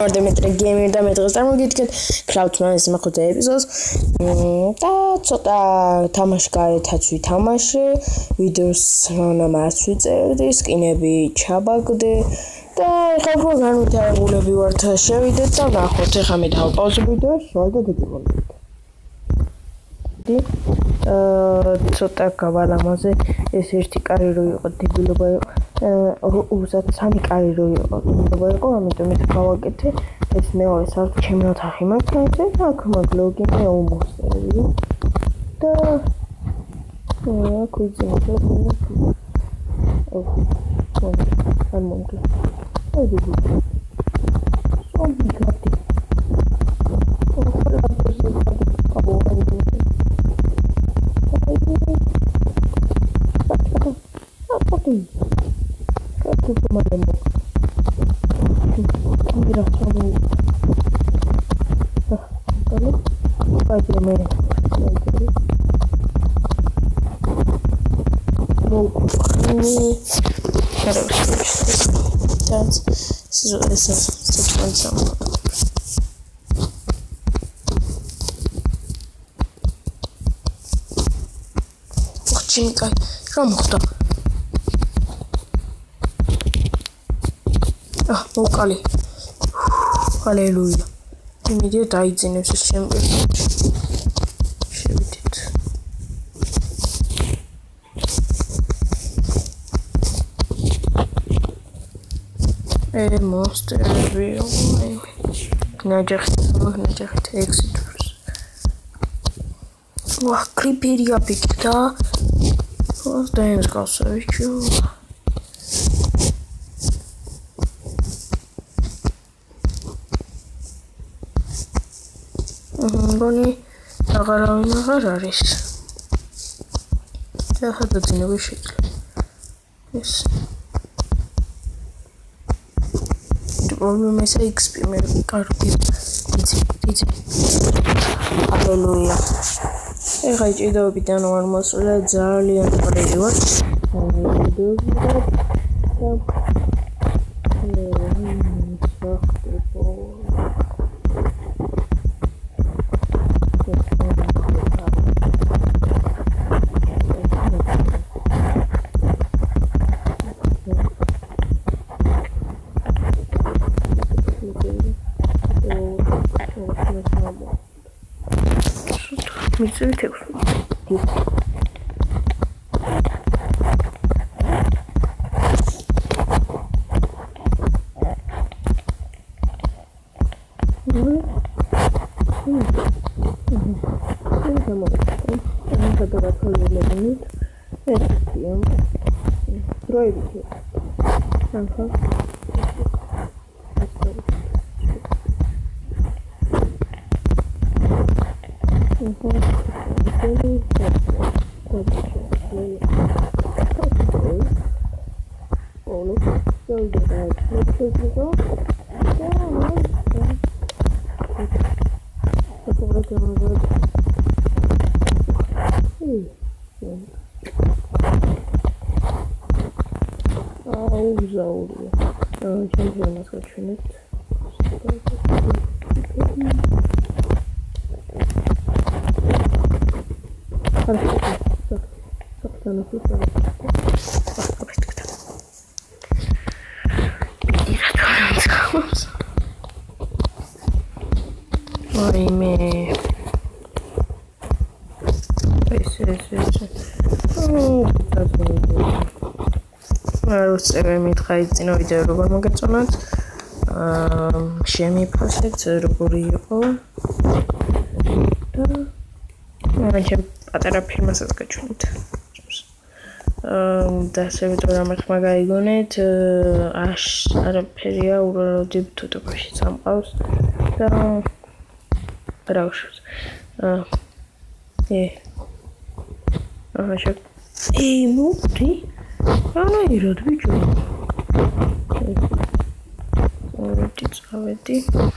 Dimitri Gamer და მე დღეს წარმოგიდგენთ Cloud9-ის მეხუთე ეპიზოდს და ცოტა თამაში გარეთაც ვითამაშე, ვიდეოს მონამარს ვიწერდი, სკინები ჩაბაგდე და ეხლა უფრო განვითარებულები ვართ, შევიდეთ და ნახოთ. ეხლა მე დავპაუზებ ვიდეოს, შევიდეთ ეკიპონებით. ცოტა გავალამაზე ეს ერთი კარი რო იყო, დებილობა იყო. უბრალოდ სამი კარი რო იყო, დებილობა იყო, ამიტომ ეს გავაკეთე. ეს მეორე საერთოდ ჩემი ოთახი მაქვს, აქ მაგ ლოგინი უმოხსნები. და აქ ვიძინე. არ მომგლა. აი დიდი. სომი გატი. Чимикай, ramохта. მოვკალი. ჰალელუია. იმედია დაიძინებს ეს ჩემპიონატი. შევიდეთ. მონსტერები. ნაჯახით ექსიტურს. ვაჰ, კრიპერია პიკდა. და ეს გავსავიჩო. გონი აღარავინ აღარ არის. და ხა დაძინები შეიძლება. ეს პრობლემა ისე XP მე კარგი. იცი. ჰალელუია. ეხა ჭიდაობიდან ვარ მოსული, ძალიან ყველი ვარ. Мицуйте. Წინა ვიდეო როგორ მოგეწონათ? შემიფასეთ როგორი იყო. და ჩემ პატარა ფილმასაც გაჩვენეთ. და სერვიტორ რამე ხმა გაიგონეთ. არაფერია უბრალოდ თუთუყში სამყავს და რა ვშევს. მოდი. რანაირად ბიჭო. წავედი.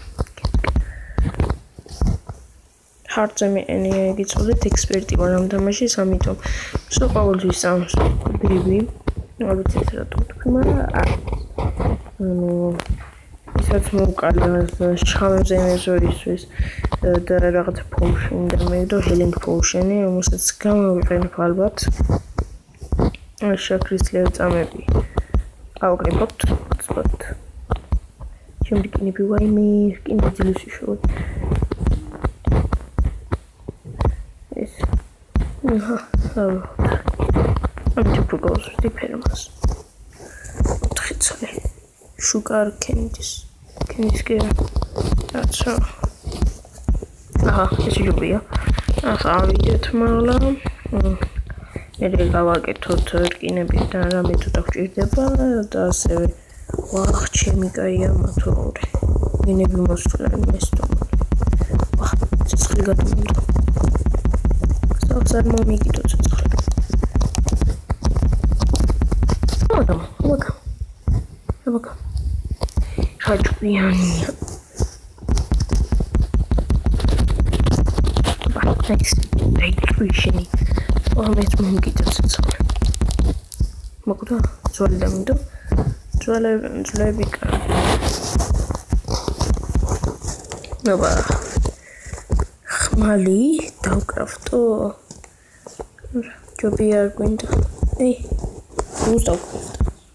ჰარტზე მე გიწოდეთ ექსპერტი ვარ ამ თამაშის, ამიტომ სულ ყოველთვის ამს ბიბი. არ ვიცი რა თქვი, მაგრამ რაც მოვკალე შხამებზე მეზოისთვის და რაღაც potion და მე და healing potion-ი, რომელსაც გამოვიყენებ ალბათ. შაქრის ლერწამები. ავკრიბოთ, ვწვოთ. შემდეგ კინები ვაიმე, კინე ძილში შევ. ეს. I'm to propose the pyramus. Sugar candies. Candies scare. That's all. This will be a video tomorrow. Maybe I'll get to Turk in a bit and I'm to talk to the bar. That's a walk chemical yamator. In a most missed. Just got to do. So, some more make it. Look. Try to be on here. Next, hydration. Oh, let's make it as it's on. Makuda, Zolamdo, Zolabika. Nova Mali, Dowcraft. Oh, Joby are going to. Hey, who's Dowcraft?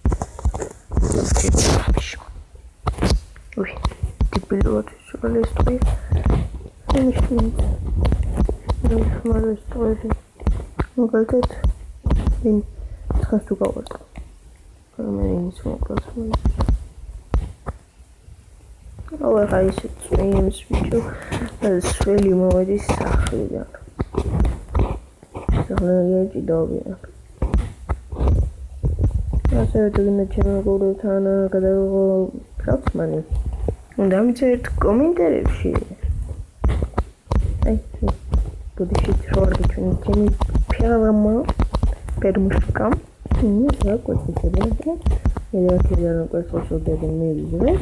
Ui, die Pilot ist alles durch. Nicht mehr. Ich mal alles durch. Und halt den kannst du gar nicht. Kann man nicht so groß machen. Aber ich weiß jetzt nicht im Video, das ist really more die Sache wieder. Ich sag nur, die da wieder. Also, du in der Channel go to Tana, Gadaro, Props money. Und damit wird Kommentare geschehen. Hey, du dich jetzt schon between Kenny Pyramma, Permushkam. Ja, gut, ich sehe das. Ja, hier noch was so der Mail weg.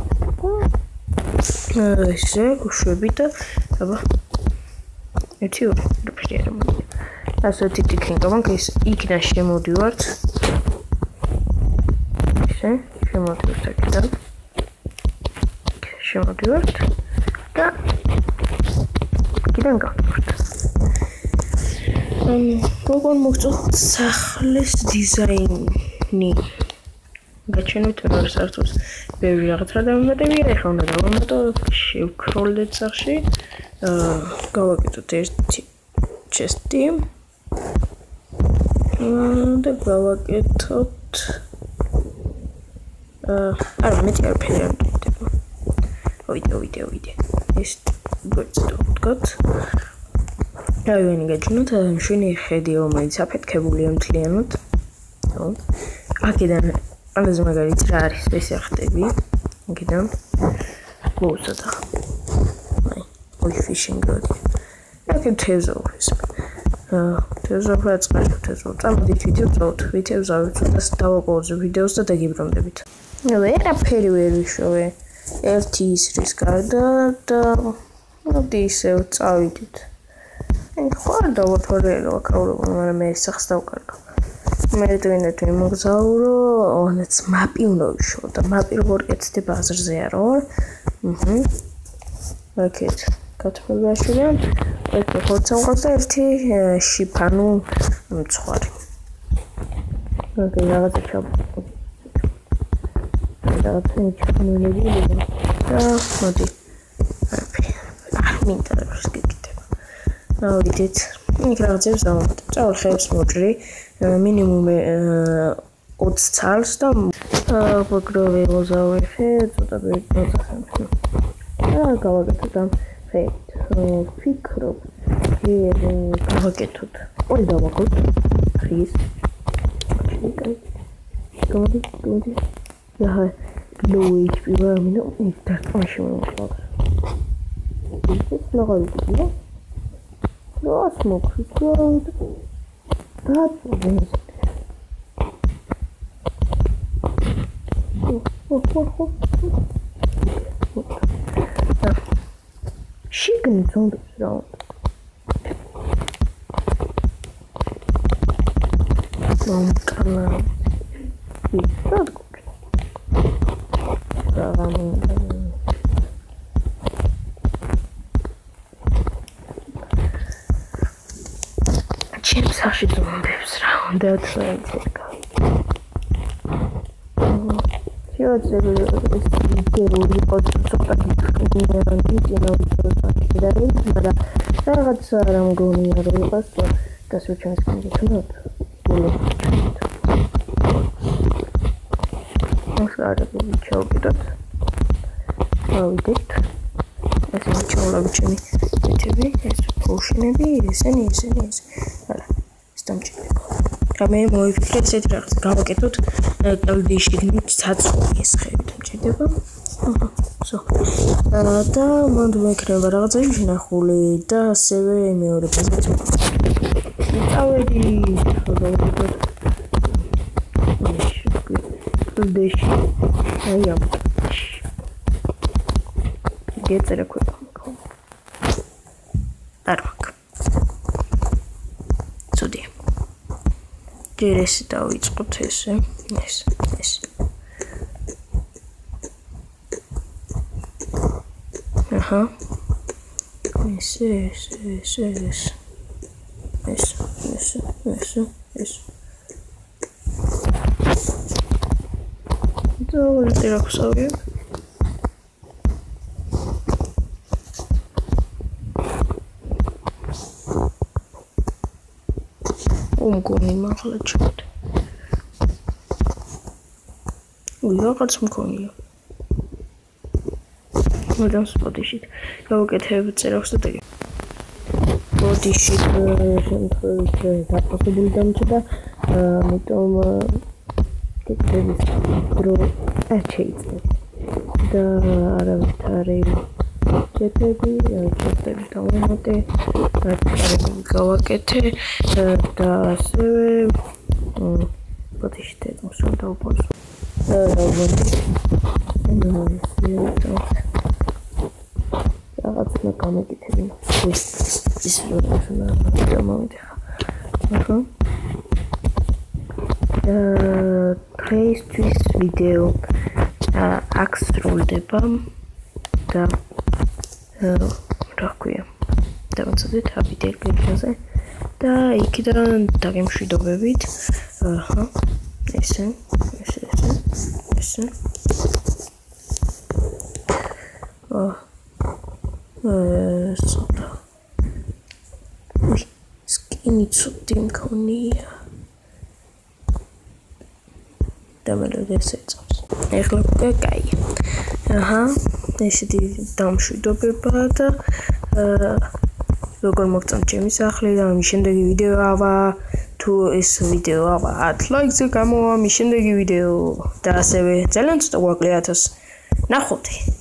Sehr gut, bitte. Aber jetzt hier, du verstehst mich. Also, die Kinderbank ist ich moderiert. შემოდივართ და კიდენ გავდივართ. როგორ მოგწონთ სახლის დიზაინი? გაჩვენებთ მეორე სართულს. ბევრი რაღაცა დამატებია, ეხლა უნდა დავამატო, შევქროლდეთ სახში. გავაკეთოთ ერთი ჩესტი. და გავაკეთოთ არა მეტი არაფერი არ მიდდება. ვიდეო. ეს გწოდოთ. რაიონი გაჩვენოთ, მშვენი ხედი რომელიც აფეთქებულია მთლიანად. ხო. აქედან ყველაზე მაგარით რა არის ეს ახტები. აქედან მოუწოდა. აი, fishing rod. აქ თეზოვის. თეზოვა წყალთეზო. წამოდით ვიდეო წავთ. ვიდეო ზავით და დავაყოლზე ვიდეოს და დაგიბრუნდებით. ვერაფერი ვერ ვიშოვე. ერთი ისრის გარდა და მოდი ისევ წავიდით. ხარ დავათვალერო აკავრებო, მაგრამ მე სახს დავკარგავ. მე თუ მოგზაურო, онец მაპი უნდა ვიშოვო და მაპი როგორ კეთდება აზრზე არა? აკეთ, კათოლიკურია. ეს ხორცამყავს და ერთი შიფანუ მცხვარი. აკე რაღაცა ჩაბ. რაღაცა ჩამონები და მოდი. მინდა რომ გიგიტება. ავიდეთ. იქ რაღაცებს დავამატე. წავალხებს მოჭრი. მინიმუმ 20 წალს და ბოგროვე მოზავეხე ცოტა ბერტოცა. გავაკეთოთ ამ ფეით. ფიქრობ. გავაკეთოთ. ორი დავაკოთ. ხის. გამოდი. Ja, low HP war mir noch nicht das schon mal. Ist noch ein bisschen. Los, Muck, gut. Das ist Chicken on the ground. Not good. ჩემ სახში ზომბებს რა უნდა თქვა. შეიძლება ეს ვიდეო იყოს ცოტა გიჩვენებიანი წინააღმდეგ, მაგრამ რაღაცა რა მგონია რომ იყოს გასვეჩას გქონდათ. მოსარები ჩავკიდოთ. ავიდეთ. ეს ჩაოლავი ჩემი ეთები, ეს ფოუშინები, ესენი. არა, ეს დამჭირდება. გამე მოიფიქრეთ ესეთ რაღაც გავაკეთოთ კლდის შიგნით საწოლი ეს ხები დამჭირდება. სო. და მანდ მეკრება რაღაცები შენახული და ასევე მეორე ფაზაც. წავედი კლდეში. აი ამ. გეწერა ქვია. არ მაქვს. ცუდი. ჯერ ეს დავიწყოთ ესე. ეს. აჰა. ეს. დავწერე ახსოვია. მგონი მაღლა ჩავდი. რაღაც მქონია. მაგრამ სპოტიში გავაკეთებ წერავს და სპოტიში შემთხვევით დაფასებული დამჭირდა, ამიტომ ტექსტების დრო შეიცვალა. და არავითარი ჩეთები, ჩეთები დავამატე, არაფერი გავაკეთე და ასევე სპოტიში ტექსტს დავფასო. რაღაც მეკანიკები ის რა მომიდიხა. ახლა დღეისთვის ვიდეო აქ სრულდება და რა ქვია დავწერეთ აპიტერგეზე და იქიდან დაგემშვიდობებით. აჰა ესე სოდა სკინი ცუდი მქონია და მე დაგეცეცავს. ეხლა უკვე კაი. აჰა ესეთი დამშვიდობება და როგორ მოგწონთ ჩემი სახლი და მის შემდეგი ვიდეო ავა თუ ეს ვიდეო ავა 10 ლაიქზე გამოვა მის შემდეგი ვიდეო და ასევე ძალიან ცოტა გვაკლია 1000 ნახოთ.